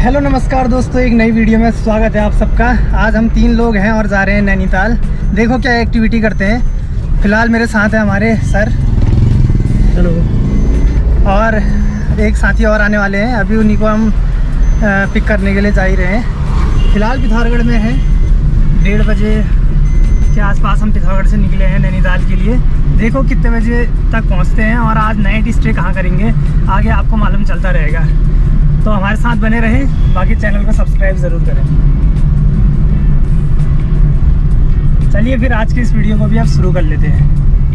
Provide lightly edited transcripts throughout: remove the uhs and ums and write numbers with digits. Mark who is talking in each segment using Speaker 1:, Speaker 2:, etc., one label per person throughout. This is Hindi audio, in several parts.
Speaker 1: हेलो नमस्कार दोस्तों, एक नई वीडियो में स्वागत है आप सबका। आज हम 3 लोग हैं और जा रहे हैं नैनीताल। देखो क्या एक्टिविटी करते हैं। फिलहाल मेरे साथ है हमारे सर, हेलो, और एक साथी और आने वाले हैं। अभी उन्हीं को हम पिक करने के लिए जा ही रहे हैं। फिलहाल पिथौरागढ़ में हैं। 1:30 बजे के आसपास हम पिथौरागढ़ से निकले हैं नैनीताल के लिए। देखो कितने बजे तक पहुंचते हैं और आज नाइट स्टे कहाँ करेंगे आगे आपको मालूम चलता रहेगा। तो हमारे साथ बने रहें, बाकी चैनल को सब्सक्राइब ज़रूर करें। चलिए फिर आज की इस वीडियो को भी आप शुरू कर लेते हैं।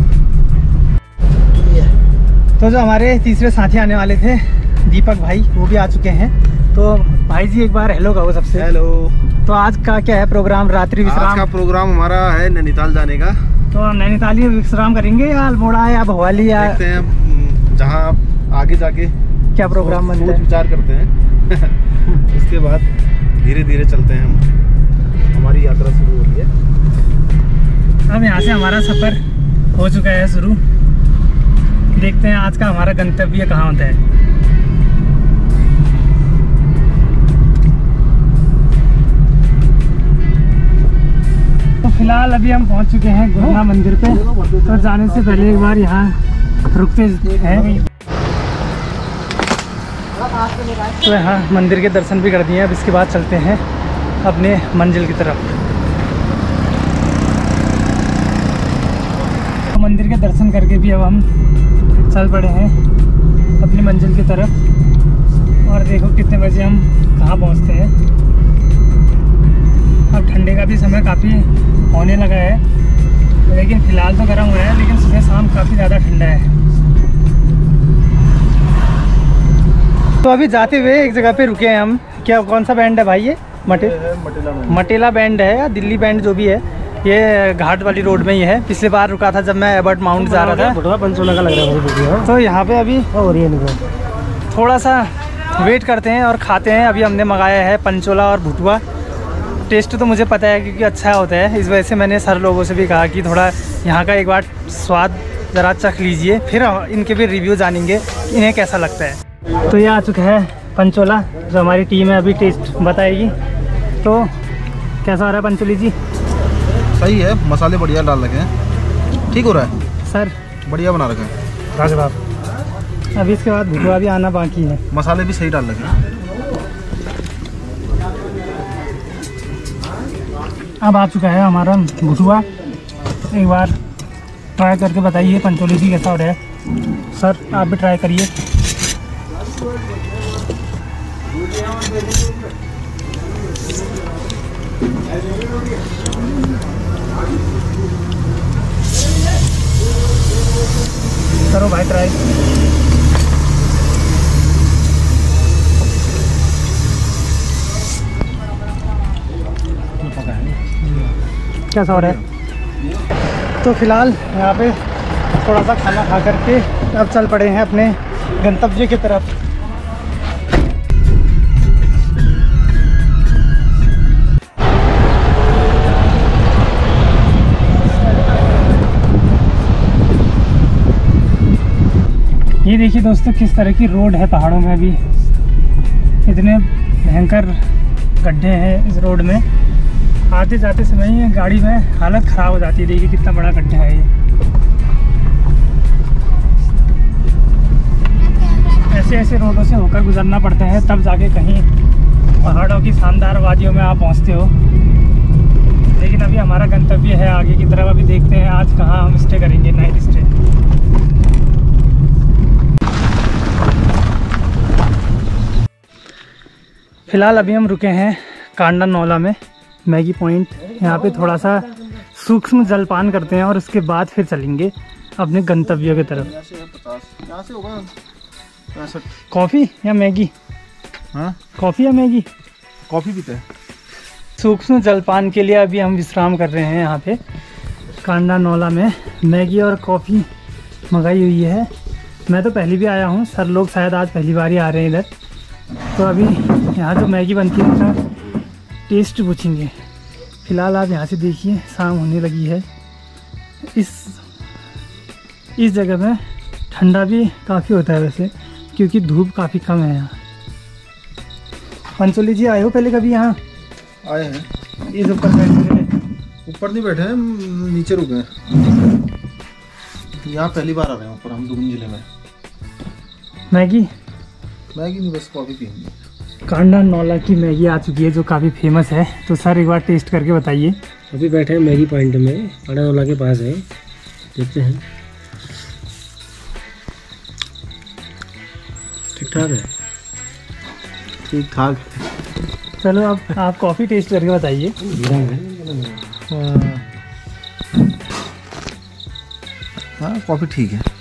Speaker 1: तो जो हमारे तीसरे साथी आने वाले थे दीपक भाई, वो भी आ चुके हैं। तो भाई जी एक बार हेलो कहो सबसे।
Speaker 2: हेलो।
Speaker 1: तो आज का क्या है प्रोग्राम? रात्रि विश्राम।
Speaker 2: आज का प्रोग्राम हमारा है नैनीताल जाने का।
Speaker 1: तो हम नैनीताल ही विश्राम करेंगे या अल्मोड़ा या भवाली या
Speaker 2: देखते हैं जहाँ आगे जाके
Speaker 1: क्या प्रोग्राम बनता है,
Speaker 2: विचार करते हैं। उसके बाद धीरे धीरे चलते हैं हम। हमारी यात्रा शुरू हो गई है।
Speaker 1: अब यहाँ से हमारा सफ़र हो चुका है शुरू। देखते हैं आज का हमारा गंतव्य कहाँ होता है। तो फिलहाल अभी हम पहुँच चुके हैं गुरुना मंदिर पे। तो जाने से पहले एक बार यहाँ रुकते हैं। तो यहाँ मंदिर के दर्शन भी कर दिए। अब इसके बाद चलते हैं अपने मंजिल की तरफ। तो मंदिर के दर्शन करके भी अब हम चल पड़े हैं अपनी मंजिल की तरफ। और देखो कितने बजे हम कहाँ पहुँचते हैं। अब ठंडे का भी समय काफ़ी होने लगा है, लेकिन फ़िलहाल तो गर्म हुआ है, लेकिन सुबह शाम काफ़ी ज़्यादा ठंडा है। तो अभी जाते हुए एक जगह पे रुके हैं हम। क्या कौन सा बैंड है भाई ये? मटेला बैंड है या दिल्ली बैंड जो भी है। ये घाट वाली रोड में ही है। पिछले बार रुका था जब मैं एबर्ट माउंट जा रहा था।
Speaker 2: पंचोला का लग रहा है।
Speaker 1: तो यहाँ पे अभी थोड़ा सा वेट करते हैं और खाते हैं। अभी हमने मंगाया है पंचोला और भुटुआ। टेस्ट तो मुझे पता है क्योंकि अच्छा होता है। इस वजह से मैंने सर लोगों से भी कहा कि थोड़ा यहाँ का एक बार स्वाद ज़रा चख लीजिए, फिर इनके भी रिव्यू जानेंगे इन्हें कैसा लगता है। तो ये आ चुका है पंचोला, जो हमारी टीम है अभी टेस्ट बताएगी। तो कैसा हो रहा है पंचोली जी?
Speaker 2: सही है, मसाले बढ़िया डाल रखे हैं, ठीक हो रहा है
Speaker 1: सर,
Speaker 2: बढ़िया बना रखा है।
Speaker 1: राजबाब। अभी इसके बाद भुटुआ भी आना बाकी है।
Speaker 2: मसाले भी सही डाल रखे हैं।
Speaker 1: अब आ चुका है हमारा भुटुआ। एक बार ट्राई करके बताइए पंचोली जी कैसा हो रहा है। सर आप भी ट्राई करिए। करो भाई ट्राई। कैसा हो रहा है? तो फिलहाल यहाँ पे थोड़ा सा खाना खा करके अब चल पड़े हैं अपने गंतव्य की तरफ। ये देखिए दोस्तों किस तरह की रोड है पहाड़ों में। अभी इतने भयंकर गड्ढे हैं इस रोड में। आते जाते समय ही गाड़ी में हालत ख़राब हो जाती है। देखिए कितना बड़ा गड्ढा है ये। ऐसे ऐसे रोडों से होकर गुजरना पड़ता है, तब जाके कहीं पहाड़ों की शानदार वादियों में आप पहुंचते हो। लेकिन अभी हमारा गंतव्य है आगे की तरफ। अभी देखते हैं आज कहाँ हम स्टे करेंगे, नाइट स्टे। फ़िलहाल अभी हम रुके हैं कांडा नौला में, मैगी पॉइंट। यहाँ पे थोड़ा सा सूक्ष्म जलपान करते हैं और उसके बाद फिर चलेंगे अपने गंतव्य की तरफ।
Speaker 2: यहाँ से होगा 65।
Speaker 1: कॉफ़ी या मैगी?
Speaker 2: हाँ,
Speaker 1: कॉफ़ी या मैगी?
Speaker 2: कॉफ़ी पीते हैं।
Speaker 1: सूक्ष्म जलपान के लिए अभी हम विश्राम कर रहे हैं यहाँ पे कांडा नौला में। मैगी और कॉफ़ी मंगाई हुई है। मैं तो पहले भी आया हूँ, सर लोग शायद आज पहली बार ही आ रहे हैं इधर। तो अभी यहाँ जो मैगी बनती है उसका टेस्ट पूछेंगे। फ़िलहाल आप यहाँ से देखिए शाम होने लगी है। इस जगह में ठंडा भी काफ़ी होता है वैसे, क्योंकि धूप काफ़ी कम है यहाँ। पंचोली जी आए हो पहले कभी यहाँ?
Speaker 2: आए हैं।
Speaker 1: इस ऊपर बैठने के लिए?
Speaker 2: ऊपर नहीं बैठे हैं, नीचे रुके हैं। यहाँ पहली बार आ रहे हैं ऊपर हम दुगुन जिले में।
Speaker 1: मैगी
Speaker 2: नहीं, बस कॉफ़ी पियेंगे।
Speaker 1: कांडा नौला की मैगी आ चुकी है जो काफ़ी फेमस है। तो सर एक बार टेस्ट करके बताइए।
Speaker 3: अभी बैठे हैं मैगी पॉइंट में, कांडा नौला के पास है, देखते हैं। ठीक ठाक है,
Speaker 2: ठीक ठाक।
Speaker 1: चलो अब आप कॉफ़ी टेस्ट करके बताइए।
Speaker 2: हाँ कॉफ़ी ठीक है,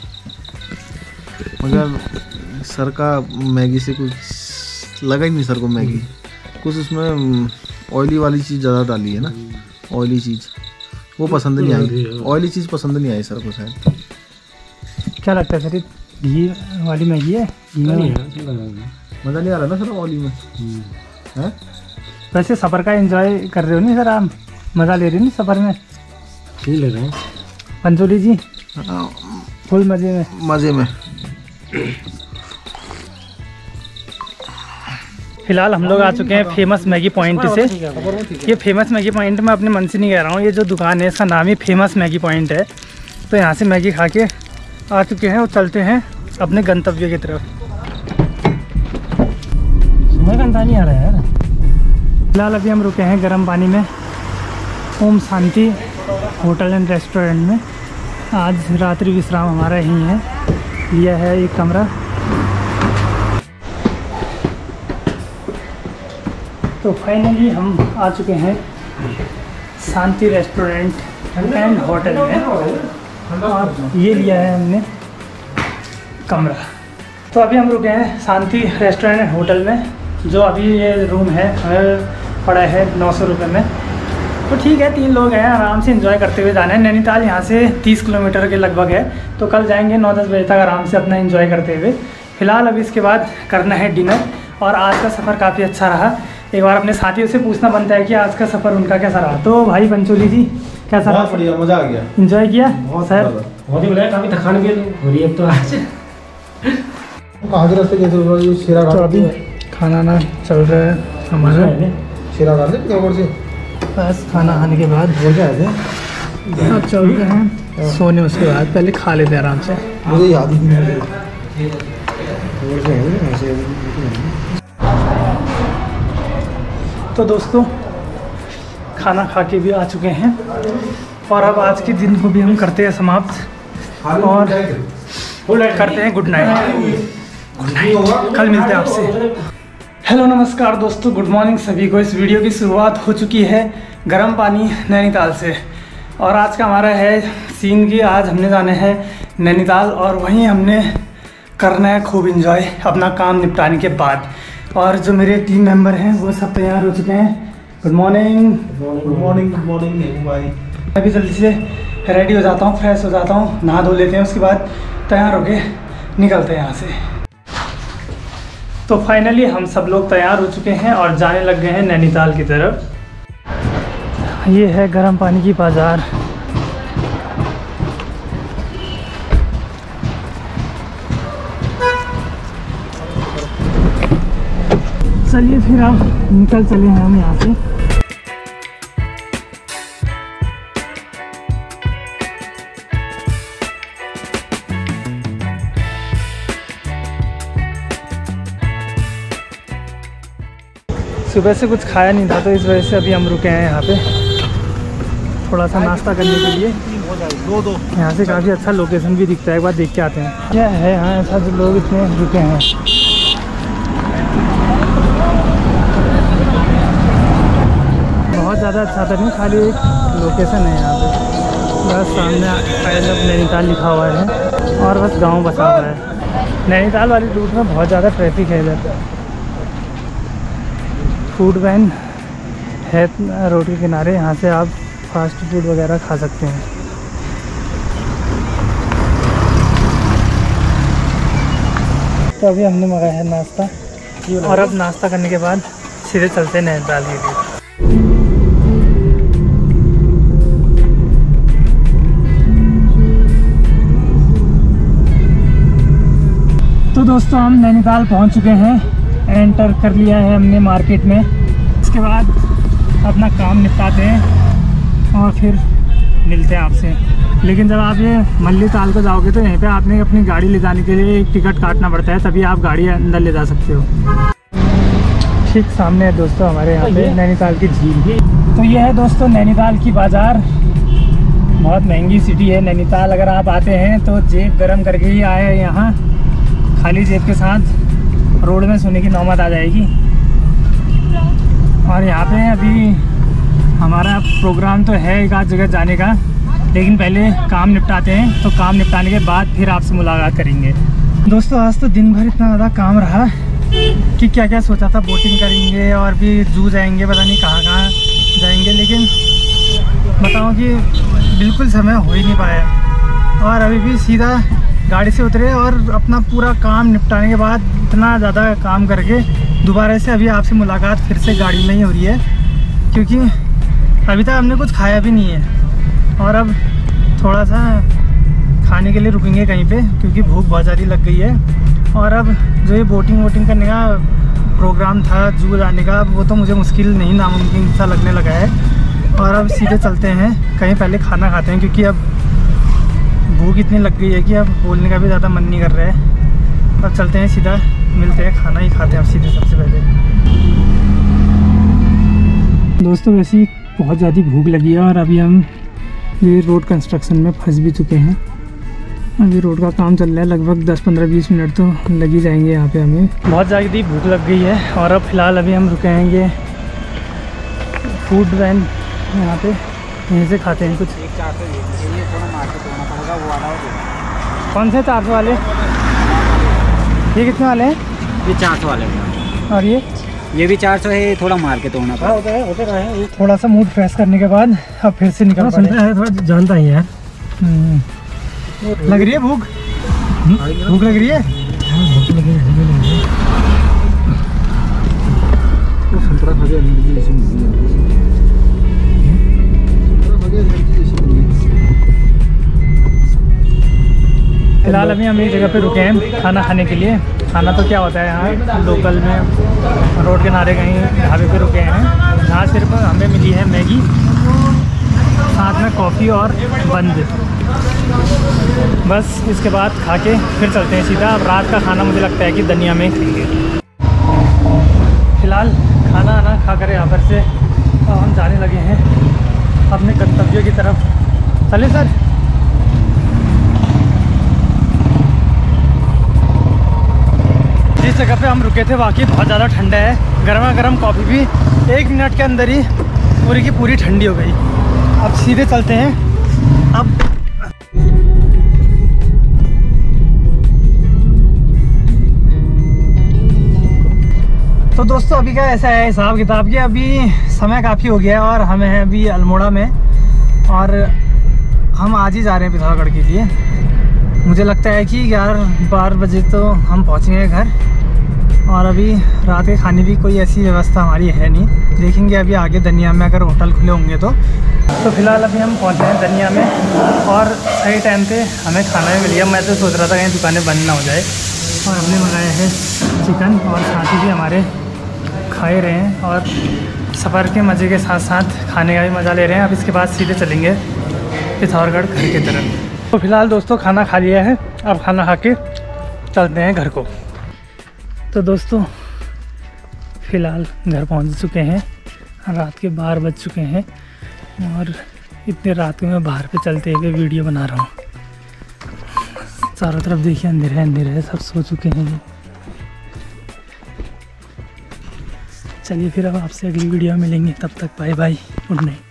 Speaker 2: मगर सर का मैगी से कुछ लगा ही नहीं सर को। मैगी कुछ उसमें ऑयली वाली चीज़ ज़्यादा डाली है ना, ऑयली चीज़ वो पसंद नहीं आई। ऑयली चीज़ पसंद नहीं आई सर को शायद।
Speaker 1: क्या लगता है सर, घी वाली मैगी है?
Speaker 2: मज़ा नहीं आ रहा ना सर ऑयली में है?
Speaker 1: वैसे सफ़र का एंजॉय कर रहे हो नहीं सर आप? मज़ा ले रहे हो नहीं सफ़र में?
Speaker 3: नहीं ले रहा हूँ
Speaker 1: पंचोली जी, फुल मज़े में।
Speaker 2: मज़े में।
Speaker 1: फिलहाल हम लोग आ चुके हैं फेमस मैगी पॉइंट से। ये फेमस मैगी पॉइंट मैं अपने मन से नहीं कह रहा हूँ, ये जो दुकान है इसका नाम ही फेमस मैगी पॉइंट है। तो यहाँ से मैगी खा के आ चुके हैं और चलते हैं अपने गंतव्य की तरफ।
Speaker 3: समय का अंदाज़ा नहीं आ रहा है यार।
Speaker 1: फिलहाल अभी हम रुके हैं गर्म पानी में, Om Shanti hotel and restaurant में। आज रात्रि विश्राम हमारा यहीं है, लिया है एक कमरा। तो फाइनली हम आ चुके हैं शांति रेस्टोरेंट एंड होटल में और ये लिया है हमने कमरा। तो अभी हम रुके हैं शांति रेस्टोरेंट एंड होटल में, जो अभी ये रूम है हमें पड़ा है 900 रुपये में। तो ठीक है, 3 लोग हैं, आराम से एंजॉय करते हुए जाना है। नैनीताल यहाँ से 30 किलोमीटर के लगभग है, तो कल जाएंगे 9-10 बजे तक आराम से अपना एंजॉय करते हुए। फिलहाल अभी इसके बाद करना है डिनर। और आज का सफ़र काफ़ी अच्छा रहा। एक बार अपने साथियों से पूछना बनता है कि आज का सफ़र उनका कैसा रहा। तो भाई पंचोली जी कैसा रहा?
Speaker 2: बढ़िया, मज़ा आ गया,
Speaker 1: एंजॉय किया सर?
Speaker 3: बहुत ही बढ़िया, काफ़ी थकान भी हो रही है अब तो आज।
Speaker 2: कहाँ के रास्ते गए थे? शेरा
Speaker 1: तो अभी खाना ना चल रहा है हमारा।
Speaker 2: शेरा घाट से
Speaker 1: बस खाना खाने के बाद
Speaker 2: हो गया है,
Speaker 1: अब चलते हैं सोने। उसके बाद पहले खा लेते हैं आराम से।
Speaker 2: मुझे याद ही नहीं।
Speaker 1: तो दोस्तों खाना खा के भी आ चुके हैं और अब आज के दिन को भी हम करते हैं समाप्त और करते हैं गुड नाइट। गुड नाइट, कल मिलते हैं आपसे। हेलो नमस्कार दोस्तों, गुड मॉर्निंग सभी को। इस वीडियो की शुरुआत हो चुकी है गर्म पानी नैनीताल से और आज का हमारा है सीन कि आज हमने जाना है नैनीताल और वहीं हमने करना है खूब एंजॉय अपना काम निपटाने के बाद। और जो मेरे टीम मेंबर हैं वो सब तैयार हो चुके हैं। Good morning.
Speaker 2: Good morning. Good morning भाई।
Speaker 1: मैं भी जल्दी से रेडी हो जाता हूँ, फ्रेश हो जाता हूँ, नहा धो लेते हैं, उसके बाद तैयार होके निकलते हैं यहाँ से। तो फाइनली हम सब लोग तैयार हो चुके हैं और जाने लग गए हैं नैनीताल की तरफ। ये है गर्म पानी की बाज़ार। चलिए फिर अब निकल चले हैं हम यहाँ से। सुबह से कुछ खाया नहीं था तो इस वजह से अभी हम रुके हैं यहाँ पे थोड़ा सा नाश्ता करने के लिए। यहाँ से काफ़ी अच्छा लोकेशन भी दिखता है, एक बार देख के आते हैं क्या है यहाँ ऐसा जो लोग इतने रुके हैं। बहुत ज़्यादा अच्छा तो नहीं, खाली एक लोकेशन है यहाँ पे, बस सामने पैदल नैनीताल लिखा हुआ है और बस गांव बसा हुआ है। नैनीताल वाली रूट में बहुत ज़्यादा ट्रैफिक है इधर। फूड वैन है रोड के किनारे, यहाँ से आप फास्ट फूड वगैरह खा सकते हैं। तो अभी हमने मंगाया है नाश्ता और अब नाश्ता करने के बाद सीधे चलते हैं नैनीताल के लिए। तो दोस्तों हम नैनीताल पहुंच चुके हैं एंटर कर लिया है हमने मार्केट में। इसके बाद अपना काम निपटाते हैं और फिर मिलते हैं आपसे। लेकिन जब आप ये मल्ली ताल को जाओगे तो यहीं पे आपने अपनी गाड़ी ले जाने के लिए एक टिकट काटना पड़ता है, तभी आप गाड़ी अंदर ले जा सकते हो। ठीक सामने है दोस्तों हमारे यहाँ पे नैनीताल की झील। तो ये है दोस्तों नैनीताल की बाज़ार। बहुत महंगी सिटी है नैनीताल। अगर आप आते हैं तो जेब गरम करके ही आए यहाँ, खाली जेब के साथ रोड में सोने की नौबत आ जाएगी। और यहाँ पे अभी हमारा प्रोग्राम तो है एक आध जगह जाने का, लेकिन पहले काम निपटाते हैं। तो काम निपटाने के बाद फिर आपसे मुलाकात करेंगे। दोस्तों आज तो दिन भर इतना ज़्यादा काम रहा कि क्या क्या सोचा था, बोटिंग करेंगे और भी जू जाएंगे, पता नहीं कहाँ कहाँ जाएंगे, लेकिन बताऊँ कि बिल्कुल समय हो ही नहीं पाया। और अभी भी सीधा गाड़ी से उतरे और अपना पूरा काम निपटाने के बाद इतना ज़्यादा काम करके दोबारा से अभी आपसे मुलाकात फिर से गाड़ी में ही हो रही है, क्योंकि अभी तक हमने कुछ खाया भी नहीं है। और अब थोड़ा सा खाने के लिए रुकेंगे कहीं पे, क्योंकि भूख बहुत ज़्यादा लग गई है। और अब जो ये बोटिंग करने का प्रोग्राम था जू जाने का, वो तो मुझे मुश्किल नहीं, नामुमकिन सा लगने लगा है। और अब सीधे चलते हैं कहीं, पहले खाना खाते हैं, क्योंकि अब भूख इतनी लग गई है कि अब बोलने का भी ज़्यादा मन नहीं कर रहा है। अब चलते हैं, सीधा मिलते हैं, खाना ही खाते हैं अब सीधे सबसे पहले। दोस्तों वैसे ही बहुत ज़्यादा भूख लगी है और अभी हम ये रोड कंस्ट्रक्शन में फंस भी चुके हैं। अभी रोड का काम चल रहा है, लगभग 10-15-20 मिनट तो लग ही जाएंगे यहाँ पे हमें। बहुत ज़्यादा भूख लग गई है और अब फ़िलहाल अभी हम रुके हैं फूड वैन यहाँ पे, यहीं से खाते हैं कुछ। कौन से 400 वाले? ये कितने वाले हैं?
Speaker 4: ये 400 वाले हैं।
Speaker 1: और ये भी 400 है, थोड़ा मार के तोड़ना पड़ता है। थोड़ा सा मूड फ्रेश करने के बाद अब फिर से निकल पड़े हैं।
Speaker 3: थोड़ा जानता ही यार।
Speaker 1: लग रही है भूख? भूख लग रही है? फिलहाल अभी हम एक जगह पे रुके हैं खाना खाने के लिए। खाना तो क्या होता है यहाँ लोकल में, रोड किनारे कहीं ढाबे पे रुके हैं। यहाँ सिर्फ हमें मिली है मैगी, साथ में कॉफ़ी और बंद। बस इसके बाद खा के फिर चलते हैं सीधा। अब रात का खाना मुझे लगता है कि दनिया में खाएंगे। फ़िलहाल खाना आना खा कर यहाँ पर से अब हम जाने लगे हैं अपने गंतव्य की तरफ। चले सर। जिस जगह पे हम रुके थे वाकई बहुत ज़्यादा ठंडा है। गर्मा गर्म कॉफ़ी भी 1 मिनट के अंदर ही पूरी की पूरी ठंडी हो गई। अब सीधे चलते हैं। अब तो दोस्तों अभी का ऐसा है हिसाब किताब कि अभी समय काफ़ी हो गया है और हमें है अभी अल्मोड़ा में, और हम आज ही जा रहे हैं पिथौरागढ़ के लिए। मुझे लगता है कि 11-12 बजे तो हम पहुँचेंगे घर। और अभी रात के खाने की कोई ऐसी व्यवस्था हमारी है नहीं, देखेंगे अभी आगे दनिया में अगर होटल खुले होंगे तो। फिलहाल अभी हम पहुँचे हैं दनिया में और सही टाइम पे हमें खाना भी मिल गया। मैं तो सोच रहा था कहीं दुकानें बंद ना हो जाए। और हमने मंगाया है चिकन और साथ ही हमारे खा ही रहे हैं और सफ़र के मज़े के साथ साथ खाने का भी मज़ा ले रहे हैं। अब इसके बाद सीधे चलेंगे पिथौरागढ़ घर की तरफ। तो फिलहाल दोस्तों खाना खा लिया है, अब खाना खा के चलते हैं घर को। तो दोस्तों फ़िलहाल घर पहुंच चुके हैं, रात के 12 बज चुके हैं और इतने रात में मैं बाहर पे चलते हुए वीडियो बना रहा हूँ। चारों तरफ देखिए अंधेरा है, सब सो चुके हैं। चलिए फिर अब आपसे अगली वीडियो में मिलेंगे, तब तक बाय बाय, गुड नाइट।